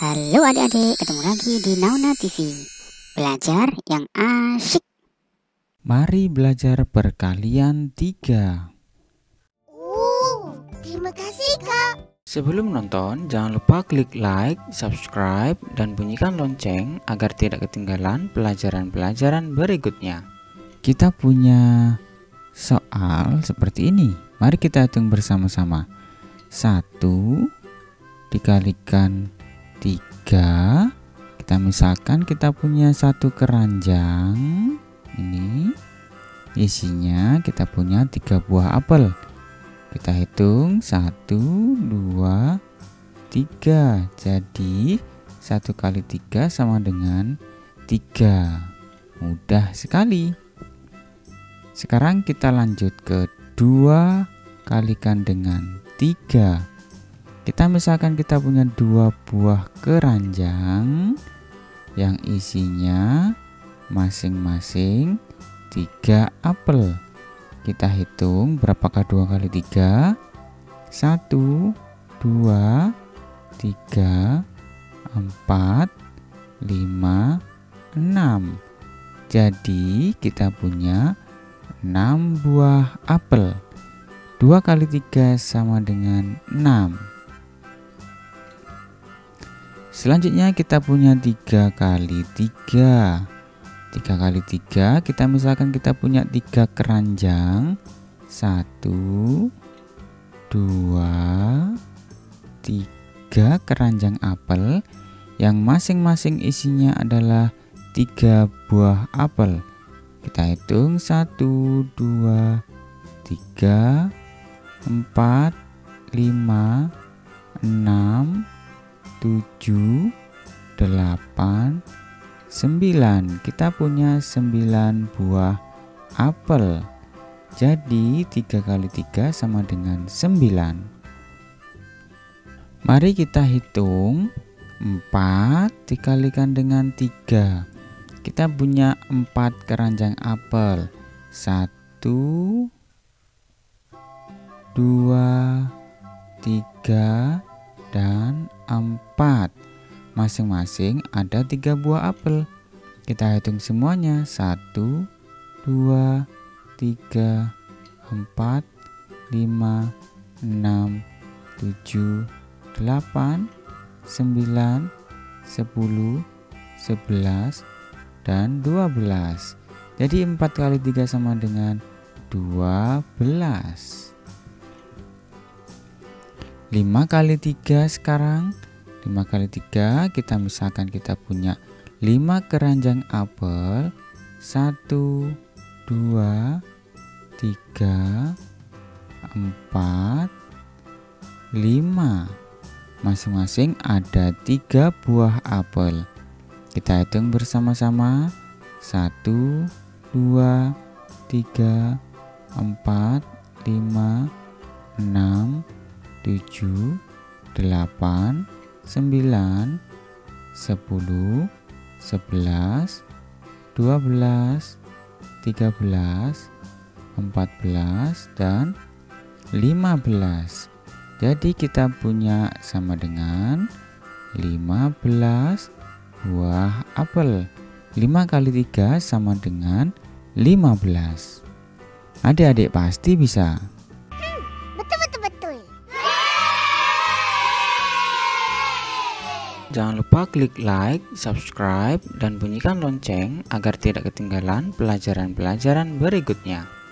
Halo adik-adik, ketemu lagi di Nauna TV. Belajar yang asyik. Mari belajar perkalian 3. Terima kasih Kak. Sebelum nonton, jangan lupa klik like, subscribe, dan bunyikan lonceng agar tidak ketinggalan pelajaran-pelajaran berikutnya. Kita punya soal seperti ini. Mari kita hitung bersama-sama. 1 dikalikan 3. Kita misalkan kita punya satu keranjang. Ini isinya kita punya 3 buah apel. Kita hitung 1, 2, 3. Jadi 1 kali 3 sama dengan 3. Mudah sekali. Sekarang kita lanjut ke 2 kalikan dengan 3. Kita misalkan kita punya 2 buah keranjang yang isinya masing-masing 3 apel. Kita hitung berapakah 2 kali 3? 1, 2, 3, 4, 5, 6. Jadi kita punya 6 buah apel. 2 kali 3 sama dengan 6. Selanjutnya kita punya 3 kali 3. 3 kali 3 kita misalkan kita punya 3 keranjang. 1, 2, 3 keranjang apel yang masing-masing isinya adalah 3 buah apel. Kita hitung 1, 2, 3, 4, 5, 6, 7, 8, 9. Kita punya 9 buah apel. Jadi 3 kali 3 sama dengan 9. Mari kita hitung 4 dikalikan dengan 3. Kita punya 4 keranjang apel. 1, 2, 3, dan 4. Masing-masing ada 3 buah apel. Kita hitung semuanya. 1, 2, 3, 4, 5, 6, 7, 8, 9, 10, 11, dan 12. Jadi 4 kali 3 sama dengan 12. 5 kali 3 sekarang. 5 kali 3 kita misalkan kita punya 5 keranjang apel. 1, 2, 3, 4, 5. Masing-masing ada 3 buah apel. Kita hitung bersama-sama. 1, 2, 3, 4, 5, 6, 7, 8, 9, 10, 11, 12, 13, 14, dan 15. Jadi kita punya sama dengan 15 buah apel. 5 kali 3 sama dengan 15. Adik-adik pasti bisa. Betul. Jangan lupa klik like, subscribe, dan bunyikan lonceng agar tidak ketinggalan pelajaran-pelajaran berikutnya.